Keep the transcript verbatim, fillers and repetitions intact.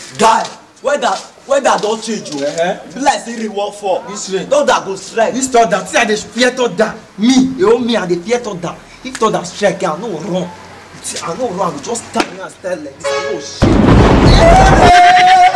Guy, weather weather don't change you. Uh-huh. Be like say rain work for. This rain. Thunder go strike. This thunder, see I dey fear thunder. Me, you know me, I dey fear thunder. If thunder strike, I no run. I no run, I go just stand here and stare like this. I no shit.